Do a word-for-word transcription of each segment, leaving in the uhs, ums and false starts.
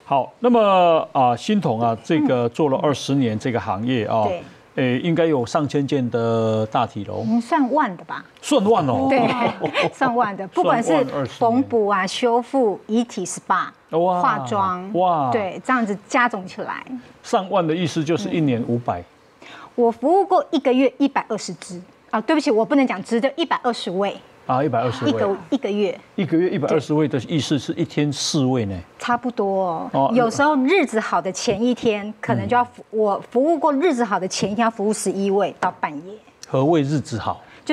好，那么啊，欣彤啊，这个做了二十年这个行业啊， 对， 诶，应该有上千件的大体楼， 嗯，算万的吧？ 算万哦， 对，上万的，不管是缝补啊、修复、遗体 S P A、化妆，哇，对，这样子加总起来， 上万的意思就是一年五百。 我服务过一个月一百二十支啊，对不起，我不能讲支，就一百二十位啊，一百二十位， 一个一个月， 一个月一百二十位的意思是一天四位呢， 差不多哦。有时候日子好的前一天，可能就要服我服务过日子好的前一天要服务十一位到半夜。 何谓日子好？ 就是。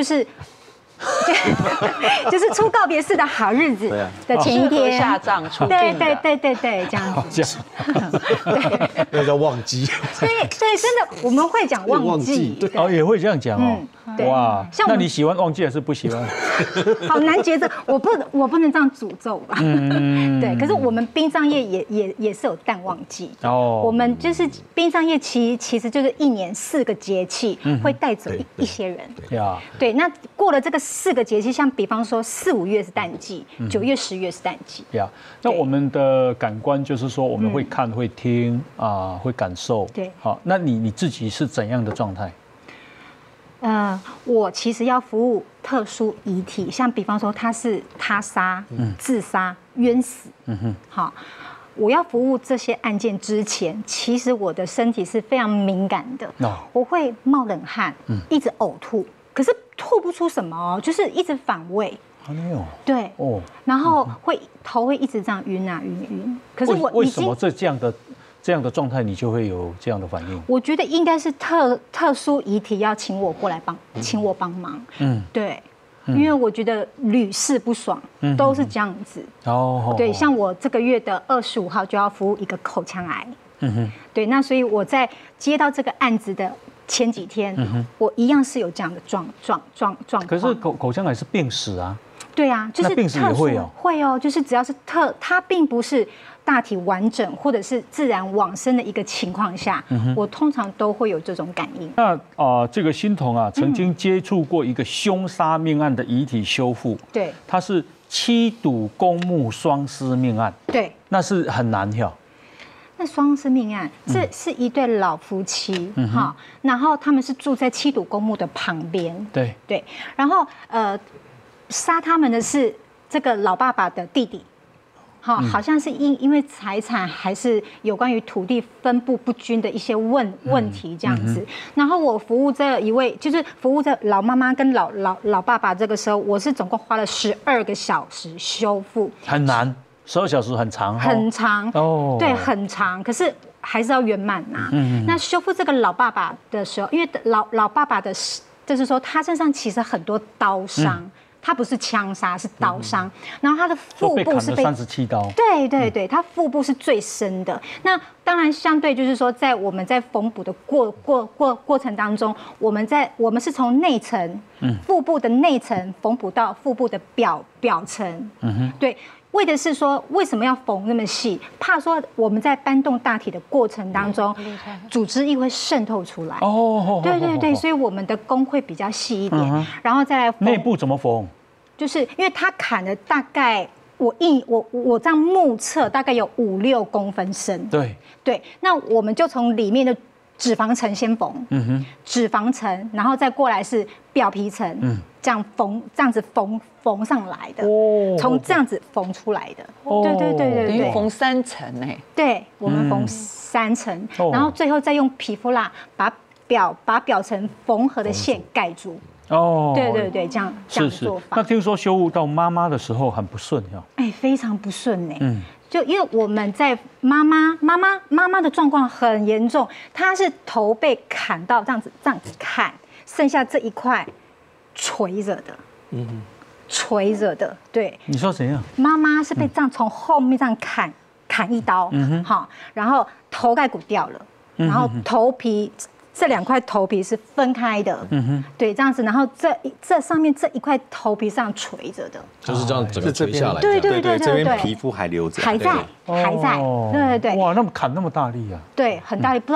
就是出告别式的好日子的前一天下葬出对对对对对，这样子， 对，那叫忘记。 对对，真的我们会讲忘记， 哦，也会这样讲哦。哇，那你喜欢忘记还是不喜欢？ 好难抉择，我不我不能这样诅咒吧？嗯，对。可是我们殡葬业也也也是有淡旺季哦。我们就是殡葬业其其实就是一年四个节气会带走一一些人。对啊。对，那过了这个四个节气，像比方说四五月是淡季，九月十月是淡季。对啊。 那我们的感官就是说，我们会看、会听啊，会感受。对。好，那你你自己是怎样的状态？ 呃，我其实要服务特殊遗体，像比方说他是他杀、自杀、冤死，嗯哼，好，我要服务这些案件之前，其实我的身体是非常敏感的，我会冒冷汗，一直呕吐，可是吐不出什么哦，就是一直反胃。对哦，然后会头会一直这样晕啊晕晕，可是我为什么这这样的？这样的状态，你就会有这样的反应。 我觉得应该是特特殊遗体要请我过来帮，请我帮忙。嗯，对，因为我觉得屡试不爽，都是这样子。哦，对，像我这个月的二十五号就要服务一个口腔癌。嗯哼，对，那所以我在接到这个案子的前几天，我一样是有这样的状状状状况。 可是口口腔癌是病史啊。 对啊，就是病史也会哦， 会哦，就是只要是特，它并不是大体完整或者是自然往生的一个情况下，嗯、我通常都会有这种感应。 那啊、呃，这个欣彤啊，曾经接触过一个凶杀命案的遗体修复，对，它是七堵公墓双尸命案，对，那是很难跳。 那双尸命案，这是一对老夫妻，哈、嗯，然后他们是住在七堵公墓的旁边，对对，然后呃。杀他们的是这个老爸爸的弟弟，好，好像是因因为财产还是有关于土地分布不均的一些问问题这样子。然后我服务这一位，就是服务这老妈妈跟老老老爸爸，这个时候我是总共花了十二个小时修复， 很难，十二小时很长， 很长哦，对，很长，可是还是要圆满呐。那修复这个老爸爸的时候，因为老老爸爸的，就是说他身上其实很多刀伤。他不是枪杀，是刀伤，然后他的腹部是被三十七刀。 对对对，他腹部是最深的。那当然，相对就是说，在我们在缝补的过过过过程当中，我们在我们是从内层，腹部的内层缝补到腹部的表表层。嗯哼，对。为的是说，为什么要缝那么细？怕说我们在搬动大体的过程当中，组织液会渗透出来。哦，对对对，所以我们的工会比较细一点，然后再来缝。 内部怎么缝？ 就是因为它砍了大概我一我我这样目测大概有五六公分深。对对，那我们就从里面的脂肪层先缝，嗯哼，脂肪层，然后再过来是表皮层，嗯，这样缝，这样子缝缝上来的，哦，从这样子缝出来的，哦，对对对对对， 等于缝三层哎， 对，我们缝三层，嗯，然后最后再用皮肤蜡把表把表层缝合的线盖住。哦，对对对，这样这样做法。 那听说修复到妈妈的时候很不顺呀？ 哎，非常不顺呢。嗯，就因为我们在妈妈妈妈妈妈的状况很严重，她是头被砍到这样子这样子砍，剩下这一块垂着的，嗯，垂着的。对， 你说怎样？ 妈妈是被这样从后面这样砍砍一刀，嗯哼，好，然后头盖骨掉了，然后头皮。这两块头皮是分开的，嗯哼，对，这样子，然后这这上面这一块头皮上垂着的， 就是这样整个垂下来， 对对对对对， 这边皮肤还留着， 还在，还在，对对对， 哇，那么砍那么大力啊？ 对，很大力，不知道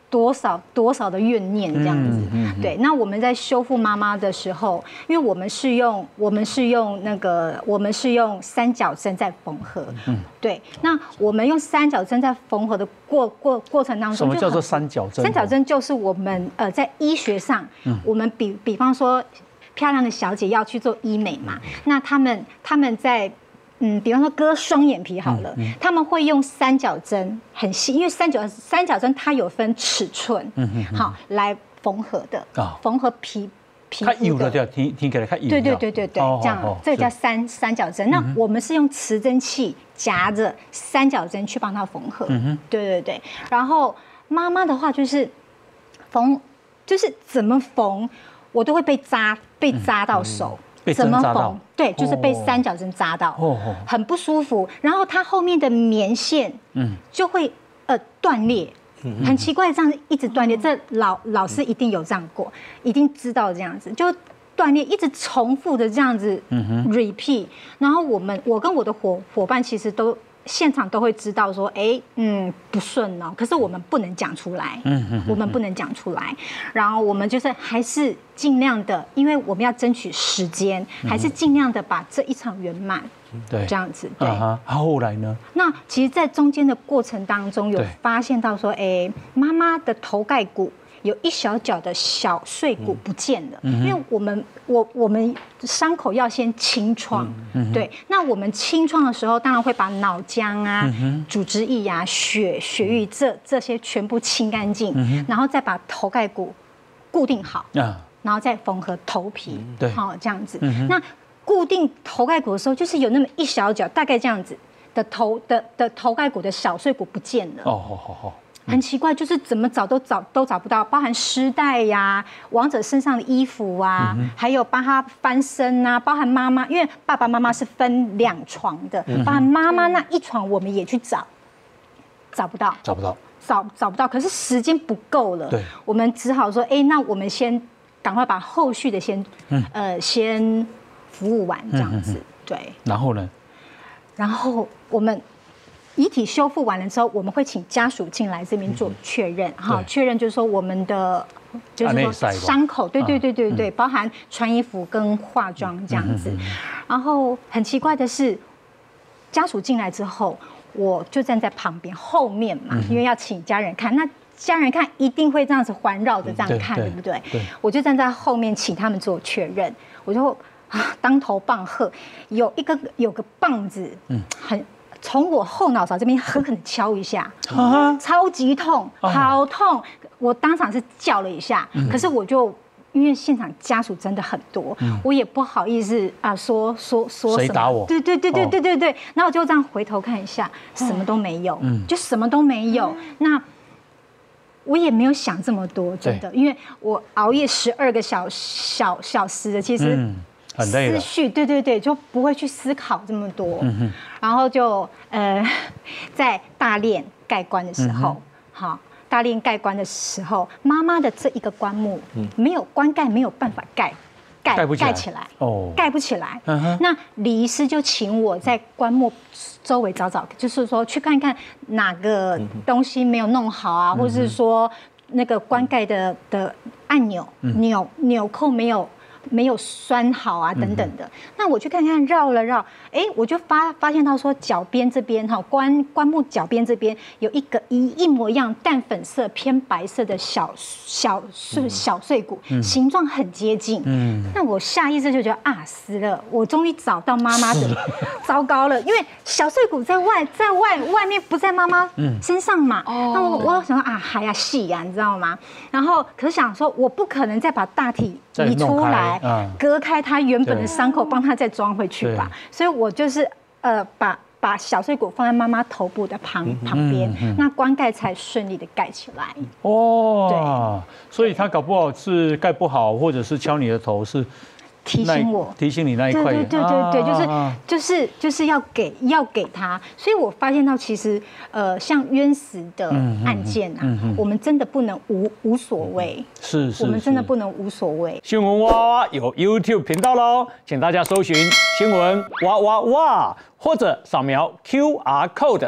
多少多少的怨念这样子。嗯嗯嗯、对，那我们在修复妈妈的时候，因为我们是用我们是用那个我们是用三角针在缝合。嗯，对，那我们用三角针在缝合的过过过程当中， 什么叫做三角针？ 三角针就是我们呃在医学上，嗯、我们比比方说漂亮的小姐要去做医美嘛，嗯、那他们他们在。嗯，比方说割双眼皮好了，嗯嗯、他们会用三角针很细，因为三角三角针它有分尺寸，嗯嗯，好来缝合的，哦、缝合皮皮肤的。它有的听听起来它有。 对对对对对，哦、这样、哦、这个叫三三角针。那我们是用持针器夹着三角针去帮它缝合，嗯哼，对对对。然后妈妈的话就是缝，就是怎么缝，我都会被扎被扎到手。嗯嗯怎么缝？对，就是被三角针扎到，很不舒服。然后它后面的棉线，嗯，就会呃断裂，很奇怪，这样一直断裂。这老老师一定有这样过，一定知道这样子，就断裂，一直重复的这样子 repeat。然后我们，我跟我的伙伙伴其实都。现场都会知道说，哎，嗯，不顺哦。可是我们不能讲出来，嗯嗯，我们不能讲出来。然后我们就是还是尽量的，因为我们要争取时间，还是尽量的把这一场圆满，对，这样子。对。啊， 后来呢？ 那其实，在中间的过程当中，有发现到说，哎，妈妈的头盖骨。有一小角的小碎骨不见了，嗯、因为我们我我们伤口要先清创，嗯、对，那我们清创的时候，当然会把脑浆啊、嗯、组织液啊、血血液这这些全部清干净，嗯、然后再把头盖骨固定好，啊、然后再缝合头皮，对，好这样子。嗯、那固定头盖骨的时候，就是有那么一小角，大概这样子的头的的头盖骨的小碎骨不见了。哦，好好好。很奇怪，就是怎么找都找都找不到，包含尸袋呀、亡者身上的衣服啊，嗯、还有帮他翻身啊，包含妈妈，因为爸爸妈妈是分两床的，嗯、包含妈妈那一床我们也去找，找不到， 找不到， 找找不到，可是时间不够了，对，我们只好说，哎，那我们先赶快把后续的先，嗯、呃，先服务完这样子，嗯、对。 然后呢？ 然后我们。遗体修复完了之后，我们会请家属进来这边做确认，哈，确认就是说我们的就是说伤口，对对对对对，包含穿衣服跟化妆这样子。然后很奇怪的是，家属进来之后，我就站在旁边后面嘛，因为要请家人看，那家人看一定会这样子环绕着这样看，对不对？我就站在后面请他们做确认，我就啊当头棒喝，有一个有个棒子，嗯，很。从我后脑勺这边狠狠的敲一下，啊、超级痛，好痛！我当场是叫了一下，嗯、可是我就因为现场家属真的很多，嗯、我也不好意思啊说说说什么。 谁打我？ 对对对对对对对。然后我就这样回头看一下，什么都没有，嗯、就什么都没有。嗯、那我也没有想这么多，真的，因为我熬夜十二个小小小时的，其实。嗯很累思绪，对对对，就不会去思考这么多。嗯、然后就呃，在大殓盖棺的时候，好、嗯，大殓盖棺的时候，妈妈的这一个棺木、嗯、没有棺盖，没有办法盖，盖盖不起来， 盖起来哦，盖不起来。嗯、那李医师就请我在棺木周围找找，就是说去看看哪个东西没有弄好啊，嗯、或者是说那个棺盖的的按钮、嗯、纽纽扣没有。没有拴好啊，等等的。嗯、那我去看看，绕了绕，哎，我就发发现到说脚边这边哈，棺棺木脚边这边有一个一一模一样淡粉色偏白色的小小是小碎骨，嗯、形状很接近。嗯，那我下意识就觉得啊，死了，我终于找到妈妈的，糟糕了，因为小碎骨在外在外外面不在妈妈身上嘛。嗯、那我我想说啊，还要细呀，你知道吗？然后可是想说，我不可能再把大体移出来。嗯、割开它原本的伤口，帮它再装回去吧。所以我就是呃，把把小碎骨放在妈妈头部的旁、嗯、旁边，嗯、那棺盖才顺利的盖起来。 哦，对，所以他搞不好是盖不好，或者是敲你的头是。 提醒我， 提醒你那一块， 对对对对对，就是就是就是要给要给他，所以我发现到其实呃，像冤死的案件啊，我们真的不能无无所谓， 是是， 我们真的不能无所谓。 新闻哇哇有 YouTube 频道喽，请大家搜寻新闻哇哇哇，或者扫描 Q R code。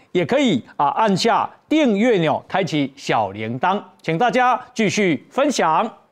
也可以啊按下订阅钮，开启小铃铛，请大家继续分享。